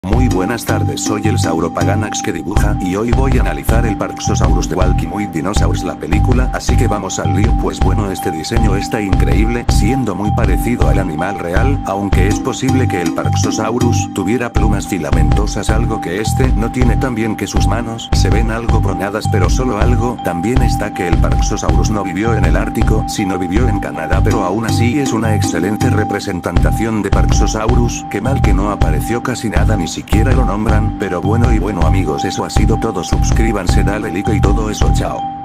Muy buenas tardes, soy el Sauropaganax que dibuja y hoy voy a analizar el Parksosaurus de Walking with Dinosaurs, la película, así que vamos al lío. Pues bueno, este diseño está increíble, siendo muy parecido al animal real, aunque es posible que el Parksosaurus tuviera plumas filamentosas, algo que este no tiene. También que sus manos se ven algo pronadas, pero solo algo. También está que el Parksosaurus no vivió en el Ártico, sino vivió en Canadá, pero aún así es una excelente representación de Parksosaurus. Qué mal que no apareció casi nada, ni siquiera lo nombran, pero bueno amigos, eso ha sido todo. Suscríbanse, dale like y todo eso, chao.